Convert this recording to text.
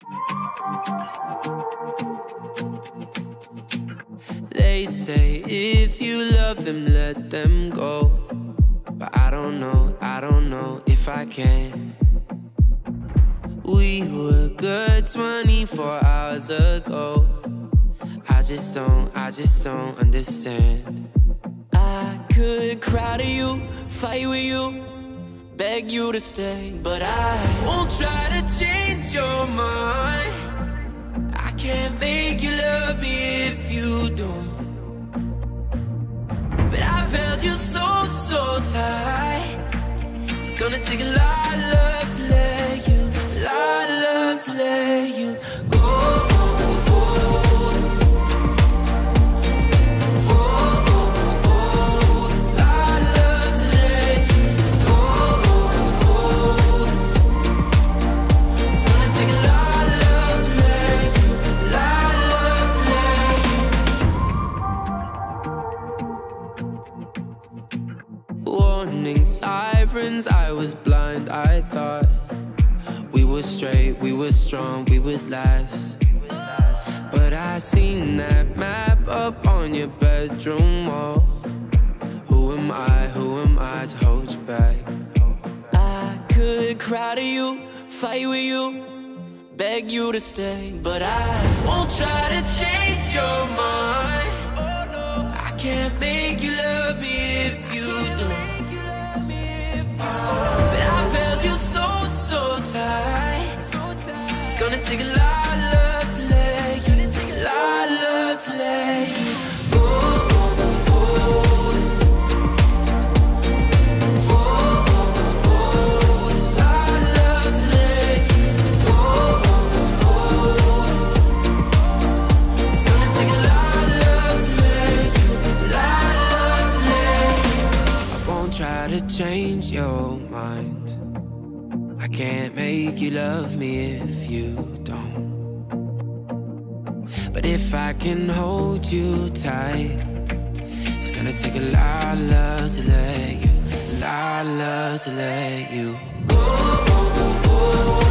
They say if you love them, let them go. But I don't know if I can. We were good 24 hours ago. I just don't understand. I could cry to you, fight with you, beg you to stay, but I won't try to change your mind. I can't make you love me if you don't. But I've held you so tight. It's gonna take a lot of love to let you, a lot of love to let you go. Warning sirens, I was blind, I thought we were straight, we were strong, we would last. But I seen that map up on your bedroom wall. Who am I to hold you back? I could cry to you, fight with you, beg you to stay, but I won't try to change your mind. I can't make you love me if you don't. But I've held you so tight. It's gonna take a lot of love to let you, a lot of love to let you go. Try to change your mind. I can't make you love me if you don't. But if I can hold you tight, it's gonna take a lot of love to let you, a lot of love to let you go.